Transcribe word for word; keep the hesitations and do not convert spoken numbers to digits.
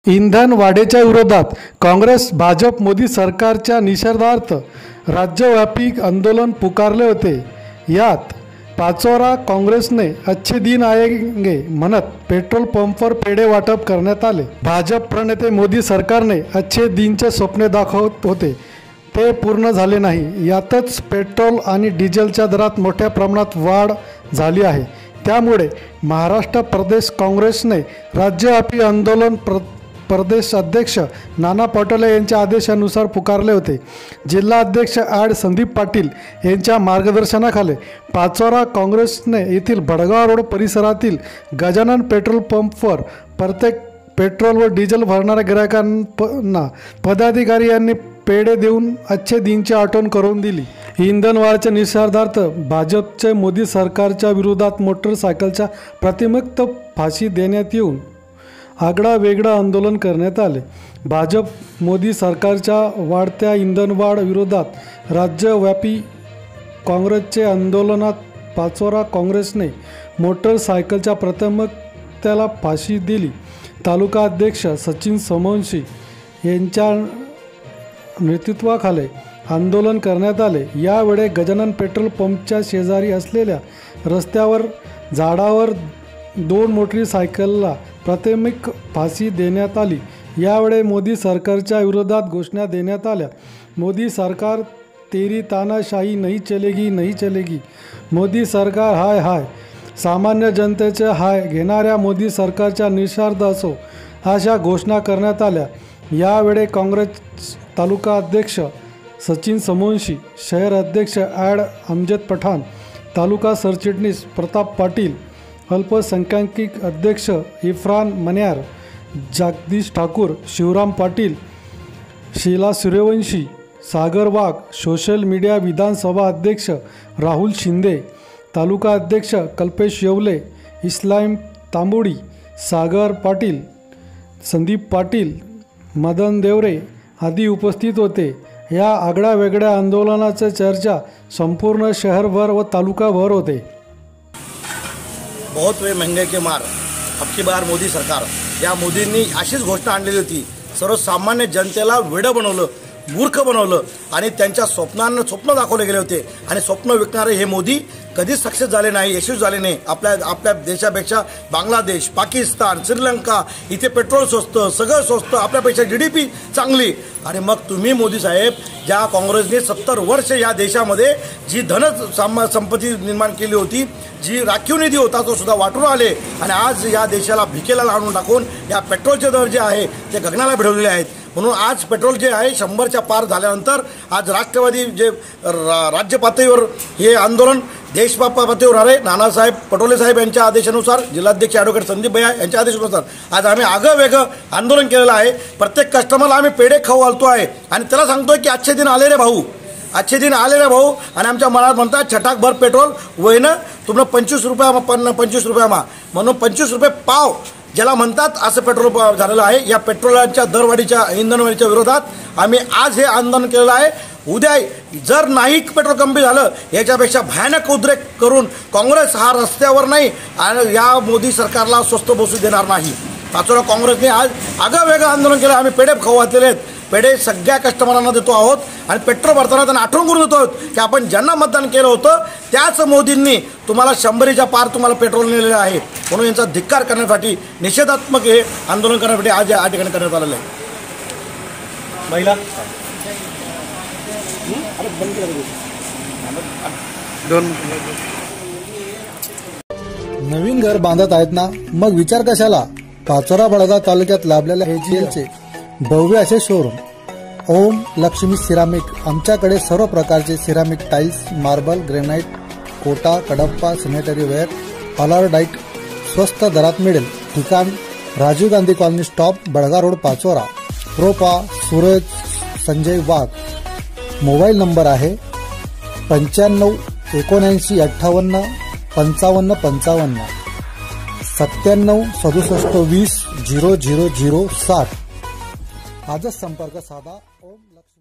इंधन वाढीच्या विरोधात काँग्रेस भाजप मोदी सरकारच्या निषेधार्थ राज्यव्यापी आंदोलन पुकारले होते। यात पाचोरा काँग्रेसने अच्छे दिन आएंगे म्हणत पेट्रोल पंपवर पेढे वाटप करण्यात आले। भाजप प्रणेते मोदी सरकारने अच्छे दिनचे स्वप्न दाखवत होते, ते पूर्ण झाले नाही। यातच पेट्रोल आणि डिझेलच्या दरात मोठ्या प्रमाणात वाढ झाली आहे। त्यामुळे महाराष्ट्र प्रदेश काँग्रेसने राज्यव्यापी आंदोलन प्र प्रदेश अध्यक्ष नाना पटोले यांच्या आदेशानुसार पुकारले होते। जिल्हा अध्यक्ष ॲड संदीप पाटील यांच्या मार्गदर्शनाखाली पाचोरा काँग्रेसने येथील भडगाव रोड परिसरातील गजानन पेट्रोल पंपवर प्रत्येक पेट्रोल व डिझेल भरणाऱ्या गिरायकांना पदाधिकारी यांनी पेढे देऊन अच्छे दिनची आठवण करून दिली। इंधन वाढीच्या निषेधार्थ भाजपचे मोदी सरकारच्या विरोधात मोटरसायकलच्या प्रतिमेत फाशी देण्यात येऊन आगळा वेगळा आंदोलन करण्यात आले। भाजप मोदी सरकारच्या वाढत्या इंधनवाढ विरोधात राज्यव्यापी काँग्रेसचे आंदोलनात पाचोरा काँग्रेसने मोटरसायकलच्या प्रतिमेला फाशी दिली। तालुका अध्यक्ष सचिन समोंशी यांच्या नेतृत्वाखाली आंदोलन करण्यात आले। यावेळी गजानन पेट्रोल पंपच्या शेजारी असलेल्या रस्त्यावर झाडावर दोन मोटरसायकलला प्राथमिक फाशी देण्यात आली। यावेळी मोदी सरकारच्या विरोधात घोषणा देण्यात आल्या। मोदी सरकार तेरी तानाशाही नहीं चलेगी नहीं चलेगी, मोदी सरकार हाय हाय, सामान्य जनतेचे हाय घेणाऱ्या मोदी सरकारच्या निषेधार्थ असो अशा घोषणा करण्यात आल्या। यावेळी काँग्रेस तालुका अध्यक्ष सचिन समोंशी, शहर अध्यक्ष ॲड अमजद पठाण, तालुका सरचिटणीस प्रताप पाटील, अल्पसंख्याक अध्यक्ष इरफान मन्यार, जगदीश ठाकूर, शिवराम पाटील, शीला सूर्यवंशी, सागर वाघ, सोशल मीडिया विधानसभा अध्यक्ष राहुल शिंदे, तालुका अध्यक्ष कल्पेश येवले, इस्लाम तांबोडी, सागर पाटील, संदीप पाटील, मदन देवरे आदी उपस्थित होते। या आगळ्या वेगळ्या आंदोलनाची चर्चा संपूर्ण शहरभर व तालुकाभर होते। बहुत वे महंगे के मार अब की बार मोदी सरकार, या मोदींनी अशीच घोषणा आणलेली होती। सर्वसामान्य जनतेला वेडं बनवलं, मूर्ख बनवलं आणि त्यांच्या स्वप्नांना स्वप्न दाखवले गेले होते। आणि स्वप्न विकणारे हे मोदी कधीच सक्सेस झाले नाही, यशस्वी झाले नाही। आपल्या आपल्या देशापेक्षा बांगलादेश, पाकिस्तान, श्रीलंका इथे पेट्रोल स्वस्त, सगळं स्वस्त, आपल्यापेक्षा जी डी पी चांगली। आणि मग तुम्ही मोदी साहेब, ज्या काँग्रेसने सत्तर वर्ष या देशामध्ये जी धन संपत्ती निर्माण केली होती, जी राखीव निधी होता तो सुद्धा वाटून आले आणि आज या देशाला भिकेला लावून टाकून या पेट्रोलचे दर जे आहे ते गगनाला भिडवलेले आहेत। म्हणून आज पेट्रोल जे आहे शंभरच्या पार झाल्यानंतर आज राष्ट्रवादी जे रा, राज्य पातळीवर हे आंदोलन देश पातळीवर आहे। नानासाहेब पटोले साहेब यांच्या आदेशानुसार, जिल्हाध्यक्ष ॲडव्होकेट संदीप भैया यांच्या आदेशानुसार आज आम्ही आगं वेगळं आंदोलन केलेलं आहे। प्रत्येक कस्टमरला आम्ही पेढे खाऊ घालतो आहे आणि त्याला सांगतोय की अच्छे दिन आले रे भाऊ, अच्छे दिन आले रे भाऊ। आणि आमच्या मनात म्हणतात छटाक भर पेट्रोल वयनं तुम्हाला पंचवीस रुपया पन्न पंचवीस रुपया मा म्हणून पंचवीस रुपये पाव ज्याला म्हणतात असं पेट्रोल झालेलं आहे। या पेट्रोलच्या दरवाढीच्या इंधनवाढीच्या विरोधात आम्ही आज हे आंदोलन केलेलं आहे। उद्या जर नाही पेट्रोल कमी झालं याच्यापेक्षा भयानक उद्रेक करून काँग्रेस हा रस्त्यावर नाही आणि या मोदी सरकारला स्वस्त बसू देणार नाही। पाचोरा काँग्रेसने आज आगं वेगळं आंदोलन केलं। आम्ही पेढे खाऊ घातलेले आहेत, पेढे सगळ्या कस्टमरांना देतो आहोत आणि पेट्रोल भरताना त्यांना आठवण करून देतो आहोत की आपण ज्यांना मतदान केलं होतं त्याच मोदींनी तुम्हाला शंभरीच्या पार तुम्हाला पेट्रोल नेलेलं आहे। म्हणून यांचा धिक्कार करण्यासाठी, निषेधात्मक हे आंदोलन करण्यासाठी आज या ठिकाणी करण्यात आलेलं आहे। महिला दोन नवीन घर बांधत आहेत ना, मग विचार कशाला। पाचोरा बडगाव तालुक्यात लाभलेल्या एजीएलचे भव्य असे शोरूम ओम लक्ष्मी सिरामिक, आमच्याकडे सर्व प्रकारचे ceramic tiles, marble, granite, Kota, Kadappa, sanitary ware, ऑलरडाईट स्वस्त दरात मिळेल। ठिकाण Rajiv Gandhi colony stop, Badgaon road, Pachora. प्रोपा सूरज संजय वाघ। मोबाईल नंबर आहे पंच्याण्णव एकोणऐंशी अठ्ठावन्न पंचावन्न पंचावन्न, सत्त्याण्णव सदुसष्ट वीस झिरो झिरो झिरो सात। आजच संपर्क साधा। ओम लक्ष्मी।